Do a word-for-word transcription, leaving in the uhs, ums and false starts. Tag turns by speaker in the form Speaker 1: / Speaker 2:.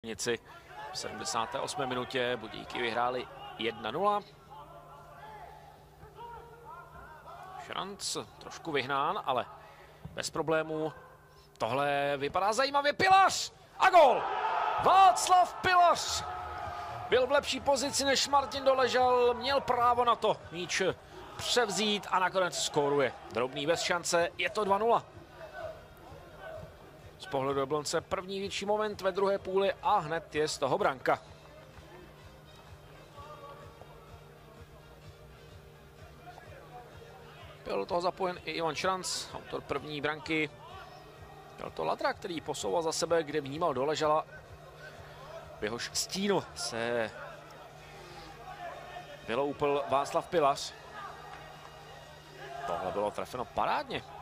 Speaker 1: Lednici. V sedmdesáté osmé minutě Budíky vyhráli jedna nula. Šranc trošku vyhnán, ale bez problémů. Tohle vypadá zajímavě. Pilař a gól! Václav Pilař byl v lepší pozici než Martin Doležal, měl právo na to míč převzít a nakonec skóruje. Drobný bez šance, je to dva nula. Z pohledu Jablonce první větší moment ve druhé půli a hned je z toho branka. Byl do toho zapojen i Ivan Šranc, autor první branky. Byl to Ladra, který posouval za sebe, kde vnímal Doležala. V jehož stínu se vyloupil Václav Pilař. Tohle bylo trefeno parádně.